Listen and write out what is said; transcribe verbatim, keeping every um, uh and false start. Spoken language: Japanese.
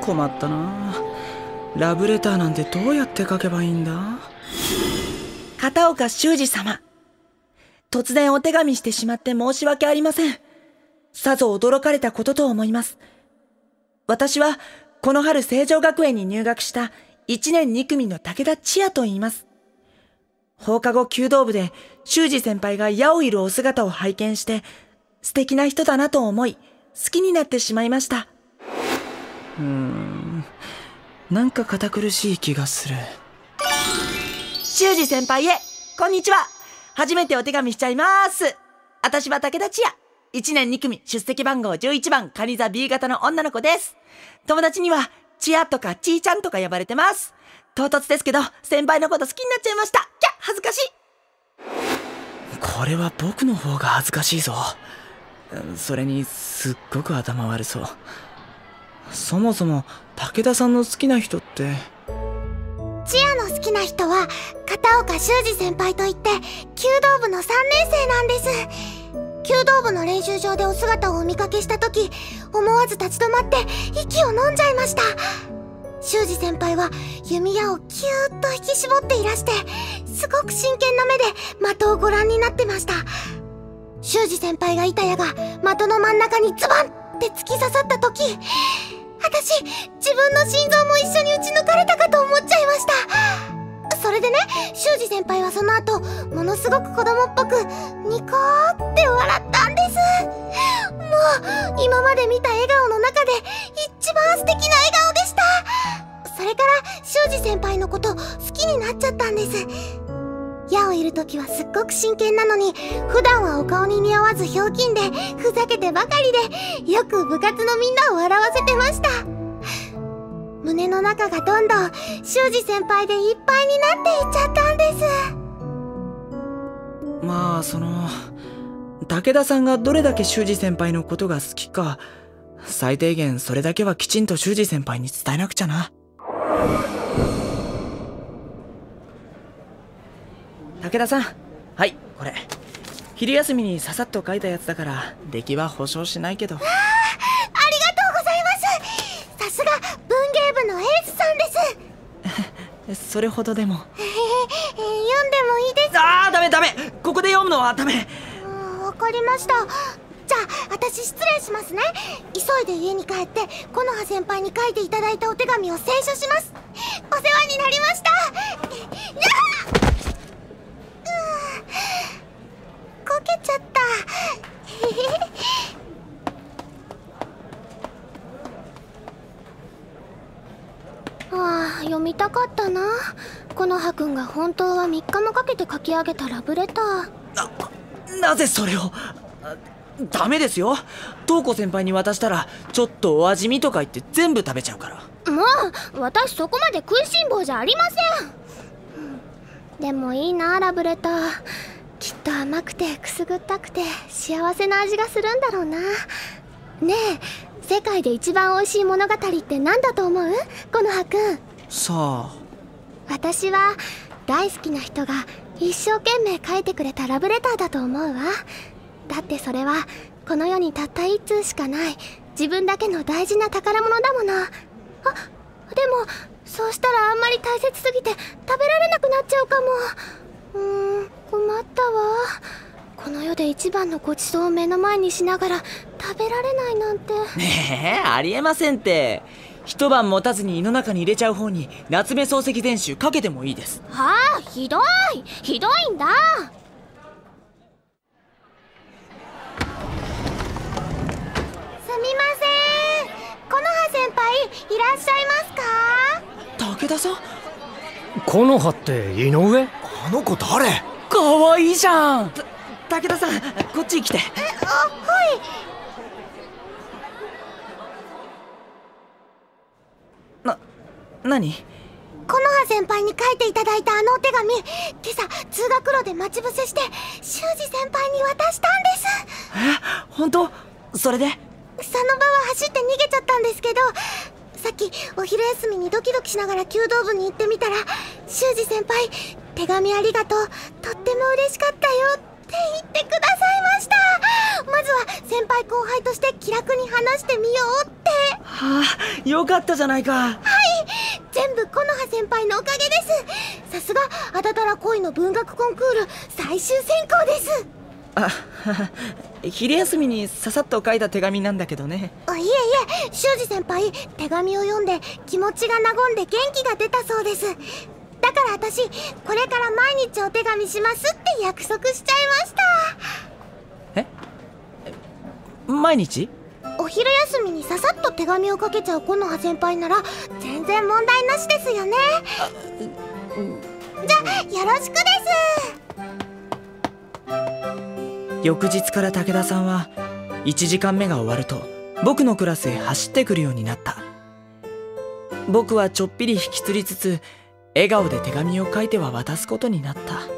困ったな。ラブレターなんてどうやって書けばいいんだ。 片岡修二様、突然お手紙してしまって申し訳ありません。さぞ驚かれたことと思います。私はこの春成城学園に入学したいちねんに組の武田千夜と言います。放課後弓道部で修二先輩が矢を射るお姿を拝見して素敵な人だなと思い好きになってしまいました。 うーん、なんか堅苦しい気がする。 修二先輩へ、こんにちは。初めてお手紙しちゃいます。私は武田千夜。いちねんに組出席番号じゅういちばん、カニ座 ビー 型の女の子です。友達には、千夜とかちーちゃんとか呼ばれてます。唐突ですけど、先輩のこと好きになっちゃいました。キャッ、恥ずかしい。 これは僕の方が恥ずかしいぞ。それに、すっごく頭悪そう。そもそも、武田さんの好きな人って。 千夜の好きな人は、片岡修二先輩といって、弓道部のさんねん生なんです。弓道部の練習場でお姿をお見かけしたとき、思わず立ち止まって息を飲んじゃいました。修二先輩は弓矢をキューッと引き絞っていらして、すごく真剣な目で的をご覧になってました。修二先輩がいた矢が的の真ん中にズバンって突き刺さったとき、私、自分の心臓も一緒に撃ち抜かれたかと思っちゃいました。それでね、修二先輩はその後、ものすごく子供っぽく、ニコーって笑ったんです。もう、今まで見た笑顔の中で、一番素敵な笑顔でした。それから、修二先輩のこと、好きになっちゃったんです。矢を射るときはすっごく真剣なのに、普段はお顔に似合わずひょうきんで、ふざけてばかりで、よく部活のみんなを笑わせてました。胸の中がどんどん修二先輩でいっぱいになっていっちゃったんです。 まあその武田さんがどれだけ修二先輩のことが好きか、最低限それだけはきちんと修二先輩に伝えなくちゃな。武田さん、はい、これ昼休みにささっと書いたやつだから出来は保証しないけど。 さすが文芸部のエースさんです。 それほどでも。 えー、えー、読んでもいいですか？ ああ、ダメダメ、ここで読むのはダメ。 うん、わかりました。じゃあ私失礼しますね。急いで家に帰って木の葉先輩に書いていただいたお手紙を清書します。お世話になりました。こけちゃった。ああ、読みたかったな。木の葉くんが本当はみっかもかけて書き上げたラブレター。 な、なぜそれを。ダメですよ。瞳子先輩に渡したらちょっとお味見とか言って全部食べちゃうから。 もう私そこまで食いしん坊じゃありません。でもいいな、ラブレター。きっと甘くてくすぐったくて幸せな味がするんだろうな。ねえ、世界で一番美味しい物語って何だと思う？木の葉くん。 さあ、 私は大好きな人が一生懸命書いてくれたラブレターだと思うわ。だってそれはこの世にたった一通しかない自分だけの大事な宝物だもの。あ、でもそうしたらあんまり大切すぎて食べられなくなっちゃうかも。うーん、困ったわ。この世で一番のごちそうを目の前にしながら食べられないなんて。 ねえ、ありえませんって。一晩持たずに胃の中に入れちゃう方に夏目漱石全集かけてもいいです。 はあ、ひどいひどいんだ。すみません、木の葉先輩いらっしゃいますか？ 武田さん？ 木の葉って井上？ あの子誰？ かわいいじゃん。武田さん、こっち来て。 え、あ、はい。 な、何？ 木の葉先輩に書いていただいたあのお手紙、今朝通学路で待ち伏せして修二先輩に渡したんです。 え、本当？それで？ その場は走って逃げちゃったんですけど、さっきお昼休みにドキドキしながら弓道部に行ってみたら、修二先輩、手紙ありがとう、とっても嬉しかったよって言ってくださいました。まずは先輩後輩として気楽に話してみようって。 はあ、よかったじゃないか。 はい、全部木の葉先輩のおかげです。さすがあだたら恋の文学コンクール最終選考です。 あ、昼休みにささっと書いた手紙なんだけどね。 あ、いえいえ、修二先輩手紙を読んで気持ちが和んで元気が出たそうです。だから私これから毎日お手紙しますって約束しちゃいました。 え？毎日？ お昼休みにささっと手紙をかけちゃう木の葉先輩なら全然問題なしですよね。じゃあよろしくです。 翌日から武田さんはいちじかんめが終わると僕のクラスへ走ってくるようになった。僕はちょっぴり引きつりつつ笑顔で手紙を書いては渡すことになった。